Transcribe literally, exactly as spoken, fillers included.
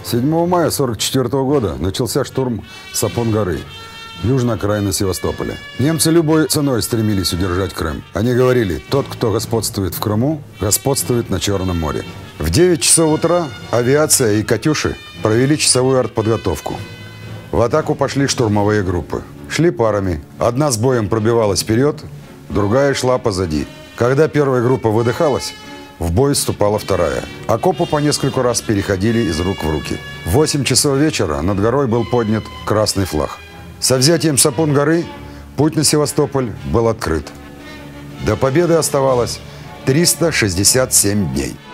седьмого мая сорок четвёртого года начался штурм Сапун-горы, южной окраины Севастополя. Немцы любой ценой стремились удержать Крым. Они говорили, тот, кто господствует в Крыму, господствует на Черном море. В девять часов утра авиация и «Катюши» провели часовую артподготовку. В атаку пошли штурмовые группы. Шли парами. Одна с боем пробивалась вперед, другая шла позади. Когда первая группа выдыхалась, в бой вступала вторая. Окопы по нескольку раз переходили из рук в руки. В восемь часов вечера над горой был поднят красный флаг. Со взятием Сапун-горы путь на Севастополь был открыт. До победы оставалось триста шестьдесят семь дней.